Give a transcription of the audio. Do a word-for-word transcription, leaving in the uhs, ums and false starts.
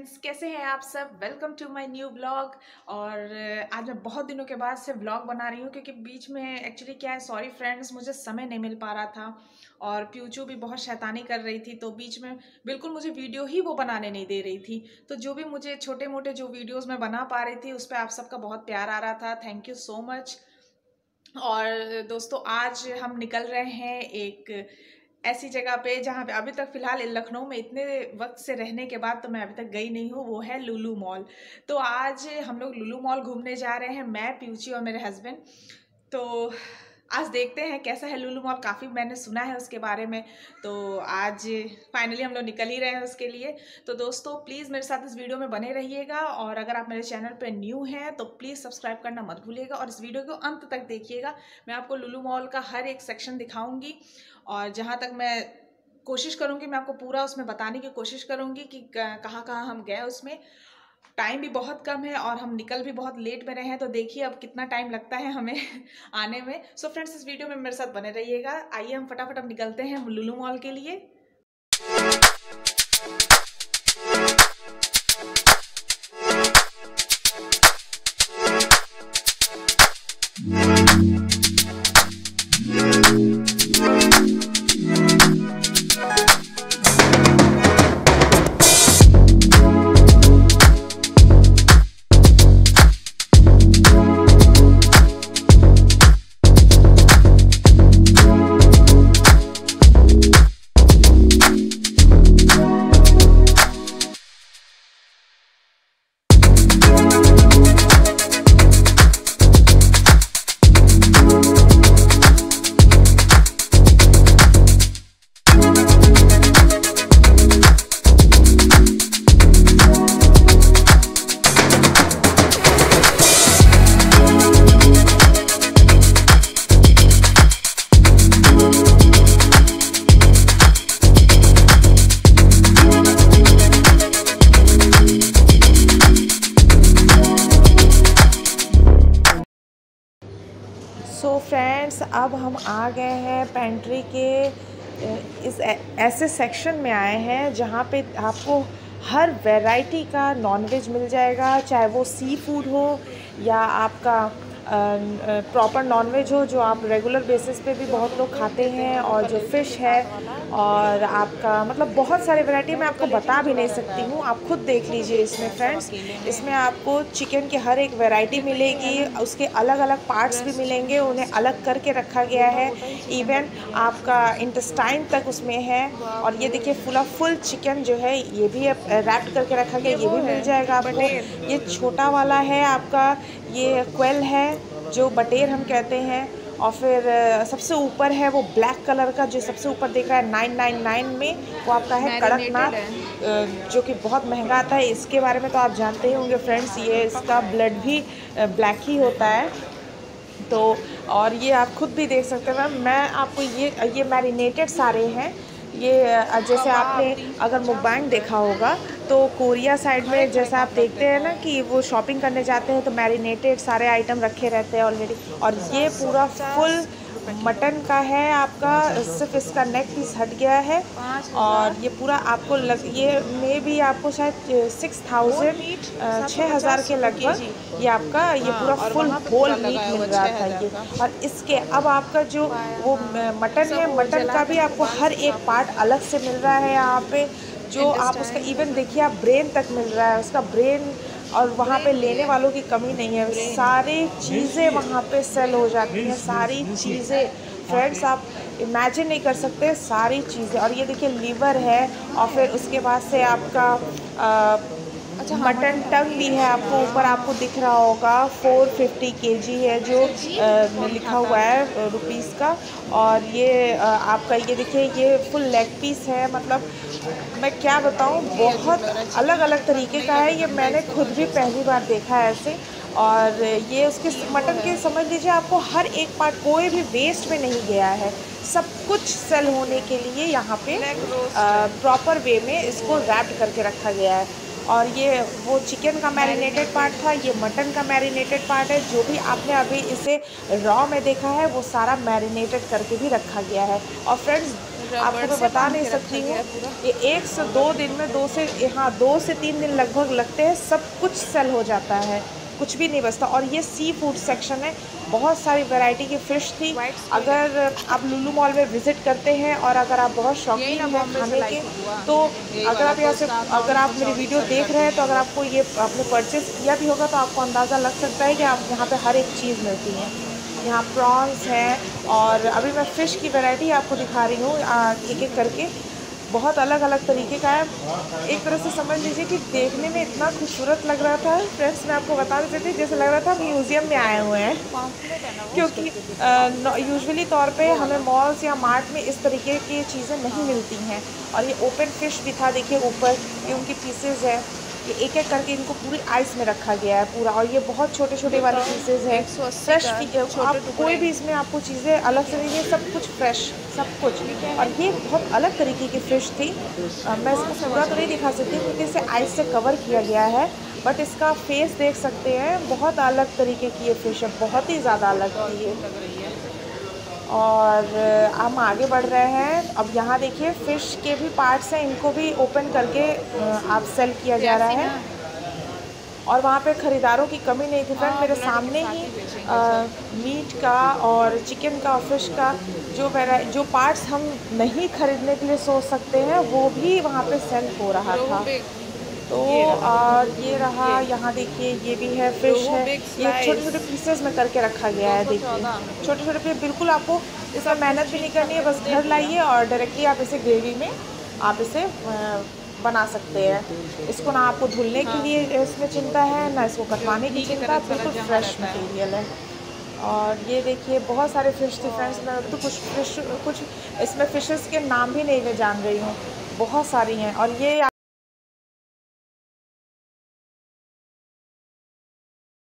Friends, कैसे हैं आप सब। Welcome to my new blog. और आज मैं बहुत दिनों के बाद से ब्लॉग बना रही हूँ क्योंकि बीच में एक्चुअली क्या है, सॉरी फ्रेंड्स, मुझे समय नहीं मिल पा रहा था और प्यूचू भी बहुत शैतानी कर रही थी, तो बीच में बिल्कुल मुझे वीडियो ही वो बनाने नहीं दे रही थी। तो जो भी मुझे छोटे मोटे जो वीडियोज़ मैं बना पा रही थी उस पर आप सबका बहुत प्यार आ रहा था। Thank you so much. और दोस्तों, आज हम निकल रहे हैं एक ऐसी जगह पे जहाँ पे अभी तक फ़िलहाल लखनऊ में इतने वक्त से रहने के बाद तो मैं अभी तक गई नहीं हूँ, वो है लुलु मॉल। तो आज हम लोग लुलु मॉल घूमने जा रहे हैं, मैं, प्यूची और मेरे हस्बैंड। तो आज देखते हैं कैसा है लुलु मॉल। काफ़ी मैंने सुना है उसके बारे में, तो आज फाइनली हम लोग निकल ही रहे हैं उसके लिए। तो दोस्तों, प्लीज़ मेरे साथ इस वीडियो में बने रहिएगा और अगर आप मेरे चैनल पे न्यू हैं तो प्लीज़ सब्सक्राइब करना मत भूलिएगा और इस वीडियो को अंत तक देखिएगा। मैं आपको लुलु मॉल का हर एक सेक्शन दिखाऊंगी और जहाँ तक मैं कोशिश करूँगी मैं आपको पूरा उसमें बताने की कोशिश करूँगी कि कहाँ कहाँ हम गए। उसमें टाइम भी बहुत कम है और हम निकल भी बहुत लेट में रहे हैं, तो देखिए अब कितना टाइम लगता है हमें आने में। सो so फ्रेंड्स, इस वीडियो में मेरे साथ बने रहिएगा। आइए हम फटाफट अब निकलते हैं लुलु मॉल के लिए। सो फ्रेंड्स, अब हम आ गए हैं पेंट्री के इस ऐसे सेक्शन में आए हैं जहाँ पे आपको हर वैरायटी का नॉनवेज मिल जाएगा, चाहे वो सी फूड हो या आपका प्रॉपर नॉनवेज हो जो आप रेगुलर बेसिस पे भी बहुत लोग खाते हैं, और जो फ़िश है और आपका मतलब बहुत सारे वैरायटी मैं आपको बता भी नहीं सकती हूँ, आप खुद देख लीजिए। इसमें फ्रेंड्स, इसमें आपको चिकन की हर एक वैरायटी मिलेगी, उसके अलग अलग पार्ट्स भी मिलेंगे, उन्हें अलग करके रखा गया है। इवन आपका इंटेस्टाइन तक उसमें है। और ये देखिए फुला फुल चिकन जो है ये भी रैप करके रखा गया, ये भी मिल जाएगा आपको। ये छोटा वाला है आपका, ये क्वेल है जो बटेर हम कहते हैं। और फिर सबसे ऊपर है वो ब्लैक कलर का जो सबसे ऊपर दिख रहा है नाइन नाइन नाइन में, वो आपका है कड़कनाथ, जो कि बहुत महंगा आता है। इसके बारे में तो आप जानते ही होंगे फ्रेंड्स, ये इसका ब्लड भी ब्लैक ही होता है। तो और ये आप खुद भी देख सकते हैं। मैं आपको ये ये मैरिनेटेड सारे हैं। ये जैसे आपने अगर मुकबैंग देखा होगा तो कोरिया साइड में जैसा आप देखते हैं ना कि वो शॉपिंग करने जाते हैं तो मैरिनेटेड सारे आइटम रखे रहते हैं ऑलरेडी। और ये पूरा फुल मटन का है आपका, सिर्फ इसका नेक पीस हट गया है। और ये पूरा आपको लग ये में भी आपको शायद सिक्स थाउजेंड छः हज़ार के लगभग ये आपका ये पूरा फुल होल मीट मिल रहा था ये। और इसके अब आपका जो वो मटन है, मटन का भी आपको हर एक पार्ट अलग से मिल रहा है यहाँ पे, जो आप उसका इवन देखिए आप ब्रेन तक मिल रहा है, उसका ब्रेन। और वहाँ पे लेने वालों की कमी नहीं है, सारी चीज़ें वहाँ पे सेल हो जाती हैं, सारी चीज़ें फ्रेंड्स आप इमेजिन नहीं कर सकते, सारी चीज़ें। और ये देखिए लीवर है और फिर उसके बाद से आपका आ, अच्छा मटन टंग भी है आपको ऊपर, आपको दिख रहा होगा फोर फिफ्टी के जी है जो आ, लिखा हुआ है रुपीस का। और ये आ, आपका ये देखिए ये फुल लेग पीस है, मतलब मैं क्या बताऊं, बहुत अलग अलग तरीके का है। ये मैंने खुद भी पहली बार देखा है ऐसे। और ये उसके मटन के समझ लीजिए आपको हर एक पार्ट कोई भी वेस्ट में नहीं गया है, सब कुछ सेल होने के लिए यहाँ पे प्रॉपर वे में इसको रैप्ड करके रखा गया है। और ये वो चिकन का मैरिनेटेड पार्ट था, ये मटन का मैरिनेटेड पार्ट है। जो भी आपने अभी इसे रॉ में देखा है वो सारा मैरिनेटेड करके भी रखा गया है। और फ्रेंड्स आपको मैं बता नहीं सकती हूँ। ये एक से दो दिन में दो से हाँ दो से तीन दिन लगभग लगते हैं, सब कुछ सेल हो जाता है, कुछ भी नहीं बचता। और ये सी फूड सेक्शन है, बहुत सारी वैरायटी की फ़िश थी। अगर आप लुलु मॉल में विज़िट करते हैं और अगर आप बहुत शौकीन हैं खाने के, तो अगर आप यहाँ से अगर आप मेरी वीडियो देख रहे हैं तो अगर आपको ये आपने परचेज़ किया भी होगा तो आपको अंदाज़ा लग सकता है कि आप यहाँ पे हर एक चीज़ मिलती है। यहाँ प्रॉन्स हैं और अभी मैं फ़िश की वैरायटी आपको दिखा रही हूँ एक एक करके, बहुत अलग अलग तरीके का है। एक तरह से समझ लीजिए कि देखने में इतना खूबसूरत लग रहा था फ्रेंड्स, मैं आपको बता देती थी जैसे लग रहा था म्यूज़ियम में आए हुए हैं, क्योंकि यूजुअली तौर पे हमें मॉल्स या मार्ट में इस तरीके की चीज़ें नहीं मिलती हैं। और ये ओपन फिश भी था, देखिए ऊपर ये उनकी पीसेज है, ये एक एक करके इनको पूरी आइस में रखा गया है पूरा, और ये बहुत छोटे छोटे वाले पीसेज है। फ्रेश आप कोई भी इसमें आपको चीज़ें अलग से नहीं है, सब कुछ फ्रेश सब कुछ। और ये बहुत अलग तरीके की फ़िश थी, आ, मैं इसको पूरा तो नहीं दिखा सकती क्योंकि इसे आइस से कवर किया गया है, बट इसका फेस देख सकते हैं, बहुत अलग तरीके की ये फ़िश है, बहुत ही ज़्यादा अलग थी ये। और हम आगे बढ़ रहे हैं। अब यहाँ देखिए फ़िश के भी पार्ट्स हैं, इनको भी ओपन करके आप सेल किया जा रहा है, और वहाँ पे ख़रीदारों की कमी नहीं थी फ्रेंड। मेरे सामने ही आ, मीट का और चिकन का और फिश का जो वेराइ जो पार्ट्स हम नहीं ख़रीदने के लिए सोच सकते हैं वो भी वहाँ पे सेल हो रहा था। तो और ये रहा, यहाँ देखिए ये भी है फ़िश है, ये छोटे छोटे पीसेस में करके रखा गया है। देखिए छोटे छोटे पीस, बिल्कुल आपको इसमें मेहनत भी नहीं करनी है, बस घर लाइए और डायरेक्टली आप इसे ग्रेवी में आप इसे बना सकते हैं। इसको ना आपको धुलने के लिए इसमें चिंता है, ना इसको कटवाने की चिंता, बिल्कुल फ्रेश मटेरियल है। और ये देखिए बहुत सारे फ़िश थे फ्रेंड्स, मैं तो कुछ फ़िश कुछ इसमें फ़िशेस के नाम भी नहीं मैं जान रही हूँ, बहुत सारी हैं। और ये